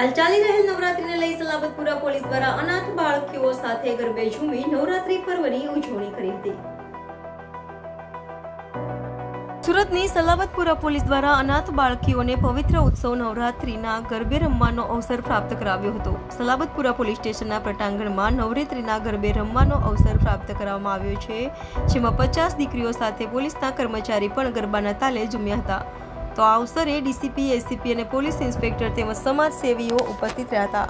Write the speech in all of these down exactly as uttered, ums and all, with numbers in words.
હાલ ચાલી રહેલ નવરાત્રીને લઈ સલાબતપુરા પોલીસ દ્વારા અનાથ બાળકીઓ સાથે ગરબે ઝૂમી નવરાત્રી પર્વની ઉજવણી કરી હતી। સુરતની સલાબતપુરા પોલીસ દ્વારા અનાથ બાળકીઓને પવિત્ર ઉત્સવ નવરાત્રીના ગરબે રમવાનો અવસર પ્રાપ્ત કરાવ્યો હતો। સલાબતપુરા પોલીસ સ્ટેશનના પ્રટાંગણમાં નવરાત્રીના ગરબે રમવાનો અવસર પ્રાપ્ત કરવામાં આવ્યો છે, જેમાં પચાસ દીકરીઓ સાથે પોલીસના કર્મચારી પણ ગરબાના તાલે ઝૂમ્યા હતા। તો આ અવસરે ડીસીપી, એસીપી અને પોલીસ ઇન્સ્પેક્ટર તેમજ સમાજસેવીઓ ઉપસ્થિત રહ્યા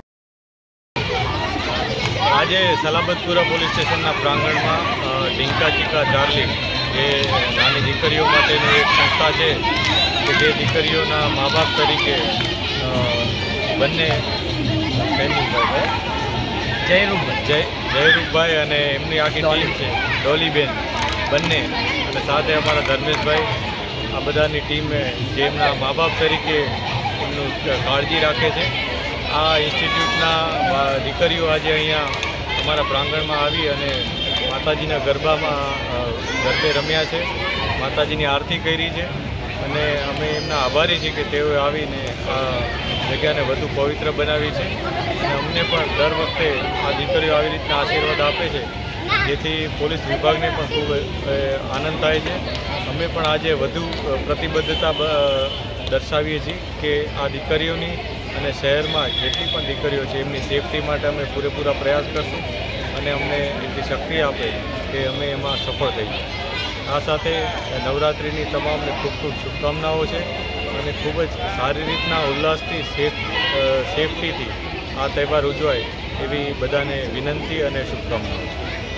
હતા। આજે સલાબતપુરા પોલીસ સ્ટેશનના પ્રાંગણમાં ઢીંકા ચીકા ચાર્લી એ નાની દીકરીઓ માટેની એક સંસ્થા છે કે જે દીકરીઓના મા બાપ તરીકે બંને જયરૂપભાઈ જય જયરૂપભાઈ અને એમની આખી ટીમ છે, ડોલીબેન બંને, અને સાથે અમારા ધર્મેશભાઈ, આ બધાની ટીમે જે એમના મા બાપ તરીકે એમનું કાળજી રાખે છે। આ ઇન્સ્ટિટ્યૂટના દીકરીઓ આજે અહીંયા અમારા પ્રાંગણમાં આવી અને માતાજીના ગરબામાં ગરબે રમ્યા છે, માતાજીની આરતી કરી છે, અને અમે એમના આભારી છીએ કે તેઓએ આવીને આ જગ્યાને વધુ પવિત્ર બનાવી છે। અને અમને પણ દર વખતે આ દીકરીઓ આવી રીતના આશીર્વાદ આપે છે, જેથી પોલીસ વિભાગને પણ ખૂબ આનંદ થાય છે। અમે પણ આજે વધુ પ્રતિબદ્ધતા દર્શાવીએ છીએ કે આ દીકરીઓની અને શહેરમાં જેટલી પણ દીકરીઓ છે એમની સેફટી માટે અમે પૂરેપૂરા પ્રયાસ કરશું અને અમને એટલી શક્તિ આપે કે અમે એમાં સફળ થઈએ। આ સાથે નવરાત્રિની તમામને ખૂબ ખૂબ શુભકામનાઓ છે અને ખૂબ જ સારી રીતના ઉલ્લાસથી સેફ સેફટીથી આ તહેવાર ઉજવાય એવી બધાને વિનંતી અને શુભકામનાઓ છે।